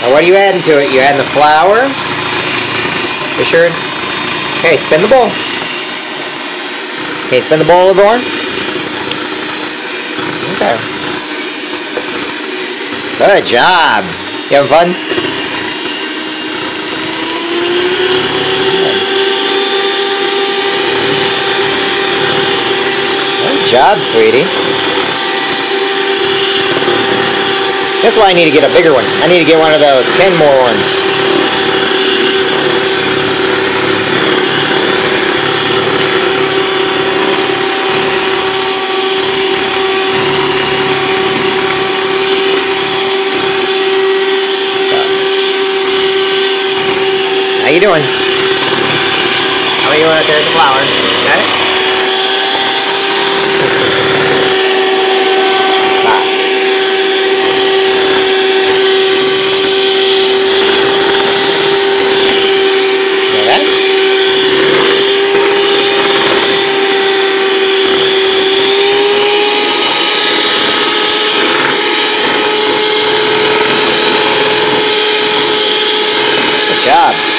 Now what are you adding to it? You're adding the flour. You sure? Okay, spin the bowl. Okay, spin the bowl, Lavorne. Okay. Good job. You having fun? Good job, sweetie. That's why I need to get a bigger one. I need to get one of those Kenmore ones. How you doing? How are you doing out there at the flower? Got it? Good job.